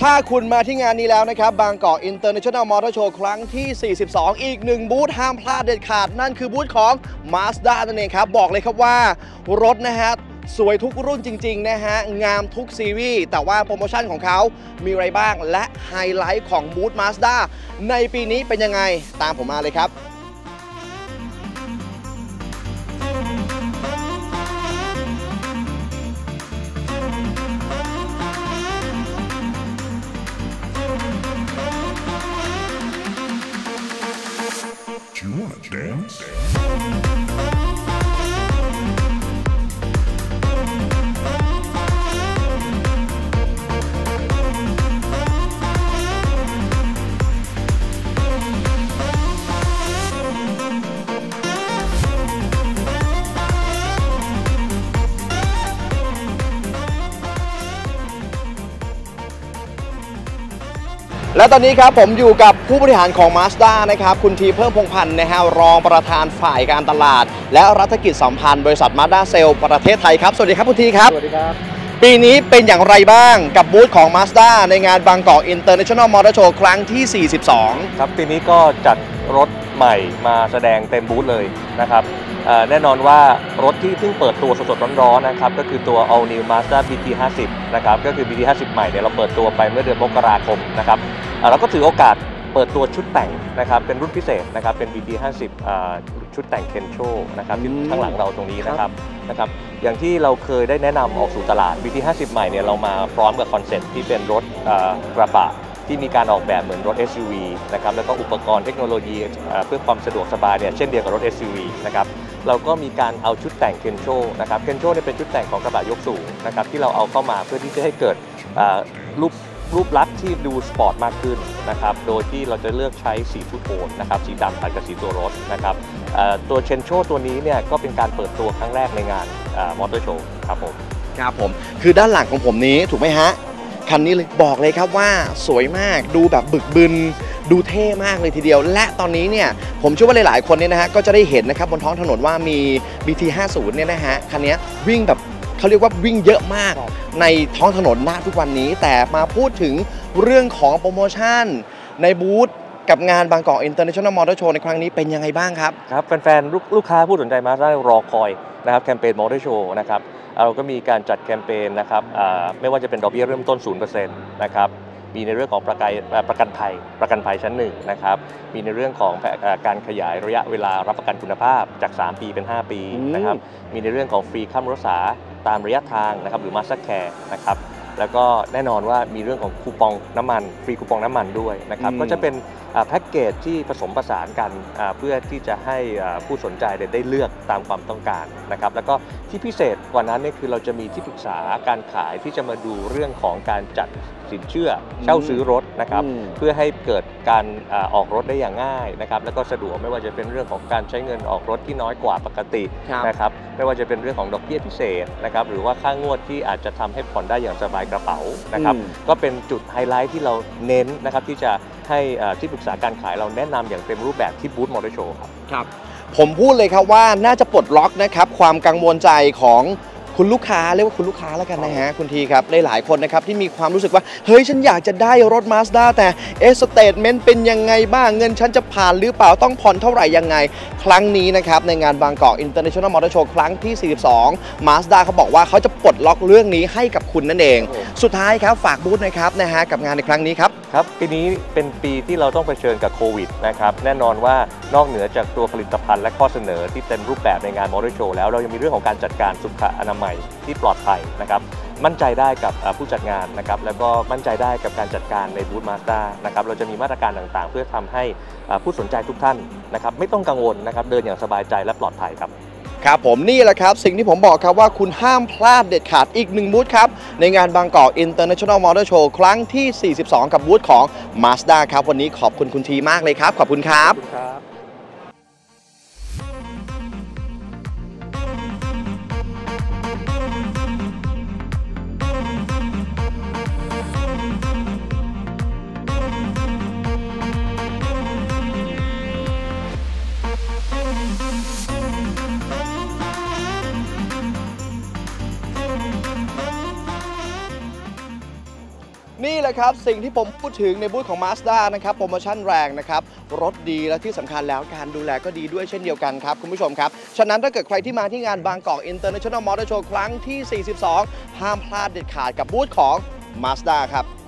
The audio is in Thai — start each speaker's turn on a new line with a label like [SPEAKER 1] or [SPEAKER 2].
[SPEAKER 1] ถ้าคุณมาที่งานนี้แล้วนะครับบางกอก International Motor Show ครั้งที่ 42 อีกหนึ่งบูธห้ามพลาดเด็ดขาดนั่นคือบูธของ Mazda นั่นเองครับบอกเลยครับว่ารถนะฮะสวยทุกรุ่นจริงๆนะฮะงามทุกซีรีส์แต่ว่าโปรโมชั่นของเขามีอะไรบ้างและไฮไลท์ของบูธ Mazda ในปีนี้เป็นยังไงตามผมมาเลยครับและตอนนี้ครับผมอยู่กับผู้บริหารของ Mazda นะครับคุณทีเพิ่มพงษ์พันธ์นะฮะรองประธานฝ่ายการตลาดและรัฐกิจสัมพันธ์บริษัท Mazda Sales ประเทศไทยครับสวัสดีครับคุณทีครับสวัสดีครับปีนี้เป็นอย่างไรบ้างกับบูธของ Mazda ในงานบางกอก International Motor Show ครั้งที่ 42
[SPEAKER 2] ครับปีนี้ก็จัดรถใหม่มาแสดงเต็มบูธเลยนะครับแน่นอนว่ารถที่เพิ่งเปิดตัวสดๆร้อนๆนะครับก็คือตัว All New Mazda BT50 นะครับก็คือ BT50 ใหม่เนี่ยเราเปิดตัวไปเมื่อเดือนมกราคมนะครับเราก็ถือโอกาสเปิดตัวชุดแต่งนะครับเป็นรุ่นพิเศษนะครับเป็น BT50 ชุดแต่ง Kencho นะครับที่ข้างหลังเราตรงนี้นะครับอย่างที่เราเคยได้แนะนำออกสู่ตลาด BT50 ใหม่เนี่ยเรามาพร้อมกับคอนเซ็ปต์ที่เป็นรถกระบะที่มีการออกแบบเหมือนรถ SUV นะครับแล้วก็อุปกรณ์เทคโนโลยีเพื่อความสะดวกสบายเนี่ยเช่นเดียวกับรถ SUV นะครับเราก็มีการเอาชุดแต่ง Kencho นะครับ Kencho เนี่ยเป็นชุดแต่งของกระบะยกสูงนะครับที่เราเอาเข้ามาเพื่อที่จะให้เกิดรูปลักษณ์ที่ดูสปอร์ตมากขึ้นนะครับโดยที่เราจะเลือกใช้สีทูโทนนะครับสีดำตัดกับสีตัวรถนะครับตัว Kencho ตัวนี้เนี่ยก็เป็นการเปิดตัวครั้งแรกในงานมอเตอร์โชว์ครับผม
[SPEAKER 1] คือด้านหลังของผมนี้ถูกไหมฮะคันนี้เลยบอกเลยครับว่าสวยมากดูแบบบึกบึนดูเท่มากเลยทีเดียวและตอนนี้เนี่ยผมเชื่อว่าหลายๆคนเนี่ยนะฮะก็จะได้เห็นนะครับบนท้องถนนว่ามี BT50 เนี่ยนะฮะคันนี้วิ่งแบบเขาเรียกว่าวิ่งเยอะมากในท้องถนนณทุกวันนี้แต่มาพูดถึงเรื่องของโปรโมชั่นในบูธกับงานบางกอก International Motor Show ในครั้งนี้เป็นยังไงบ้างครับ
[SPEAKER 2] ครับแฟนๆลูกค้าผู้สนใจมาได้รอคอยนะครับแคมเปญ Motor Show นะครับเราก็มีการจัดแคมเปญนะครับไม่ว่าจะเป็นดอกเบี้ยเริ่มต้น 0% นะครับมีในเรื่องของประกันภัยชั้น1นะครับมีในเรื่องของการขยายระยะเวลารับประกันคุณภาพจาก3 ปีเป็น5 ปีนะครับมีในเรื่องของฟรีค่ารักษาตามระยะทางนะครับหรือ Master Care นะครับแล้วก็แน่นอนว่ามีเรื่องของคูปองน้ำมันฟรีคูปองน้ำมันด้วยนะครับก็จะเป็นแพ็กเกจที่ผสมผสานกันเพื่อที่จะให้ผู้สนใจได้เลือกตามความต้องการนะครับแล้วก็ที่พิเศษกว่านั้นเนี่ยคือเราจะมีที่ปรึกษาการขายที่จะมาดูเรื่องของการจัดสินเชื่อเช่าซื้อรถนะครับเพื่อให้เกิดการออกรถได้อย่างง่ายนะครับแล้วก็สะดวกไม่ว่าจะเป็นเรื่องของการใช้เงินออกรถที่น้อยกว่าปกตินะครับไม่ว่าจะเป็นเรื่องของดอกเบี้ยพิเศษนะครับหรือว่าค่างวดที่อาจจะทำให้ผ่อนได้อย่างสบายกระเป๋านะครับก็เป็นจุดไฮไลท์ที่เราเน้นนะครับที่จะให้ที่ปรึกษาการขายเราแนะนำอย่างเต็มรูปแบบที่บูธมอเตอร์โชว์
[SPEAKER 1] ครับผมพูดเลยครับว่าน่าจะปลดล็อกนะครับความกังวลใจของคุณลูกค้าเรียกว่าคุณลูกค้าแล้วกันนะฮะคุณทีครับหลายๆคนนะครับที่มีความรู้สึกว่าเฮ้ยฉันอยากจะได้รถ Mazda แต่สเตทเมนต์เป็นยังไงบ้างเงินฉันจะผ่านหรือเปล่าต้องผ่อนเท่าไหร่ยังไงครั้งนี้นะครับในงานบางกอก International Motor Show ครั้งที่ 42 Mazda เขาบอกว่าเขาจะปลดล็อกเรื่องนี้ให้กับคุณนั่นเองสุดท้ายครับฝากบูธนะครับนะฮะกับงานในครั้งนี้ครับ
[SPEAKER 2] ปีนี้เป็นปีที่เราต้องเผชิญกับโควิดนะครับแน่นอนว่านอกเหนือจากตัวผลิตภัณฑ์และข้อเสนอที่เต็มรูปแบบในงานมอเตอร์โชว์แล้วเรายังมีเรื่องของการจัดการสุขอนามัยที่ปลอดภัยนะครับมั่นใจได้กับผู้จัดงานนะครับแล้วก็มั่นใจได้กับการจัดการในบูธ Mazda นะครับเราจะมีมาตรการต่างๆเพื่อทำให้ผู้สนใจทุกท่านนะครับไม่ต้องกังวลนะครับเดินอย่างสบายใจและปลอดภัยครับ
[SPEAKER 1] ครับผมนี่แหละครับสิ่งที่ผมบอกครับว่าคุณห้ามพลาดเด็ดขาดอีกหนึ่งบูธครับในงานบางกอก International Motor Show ครั้งที่ 42 กับบูธของ Mazda ครับวันนี้ขอบคุณคุณทีมากเลยครับขอบคุณครับนี่แหละละครับสิ่งที่ผมพูดถึงในบูธของ Mazda นะครับโปรโมชั่นแรงนะครับรถดีและที่สำคัญแล้วการดูแลก็ดีด้วยเช่นเดียวกันครับคุณผู้ชมครับฉะนั้นถ้าเกิดใครที่มาที่งานบางกอก International Motor Show ครั้งที่ 42 ห้ามพลาดเด็ดขาดกับบูธของ Mazda ครับ